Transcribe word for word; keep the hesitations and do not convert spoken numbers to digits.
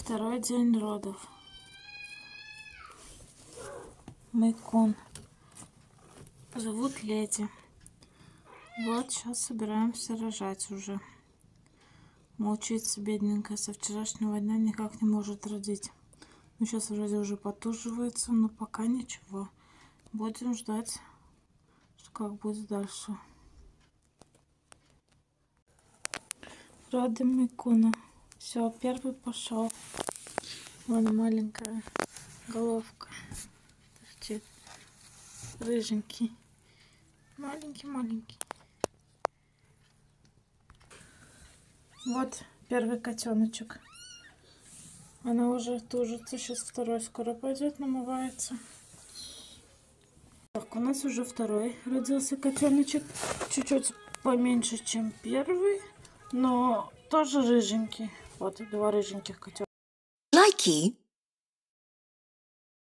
Второй день родов. Мейкун. Зовут Леди. Вот сейчас собираемся рожать уже. Мучается бедненькая, со вчерашнего дня никак не может родить. Ну, сейчас вроде уже потуживается, но пока ничего. Будем ждать, что как будет дальше. Роды Мейкуна. Все, первый пошел. Вон маленькая головка торчит. Рыженький. Маленький-маленький. Вот первый котеночек. Она уже тужится. Сейчас второй скоро пойдет, намывается. Так, у нас уже второй родился котеночек. Чуть-чуть поменьше, чем первый. Но тоже рыженький. Вот два рыженьких котенка. Лайки.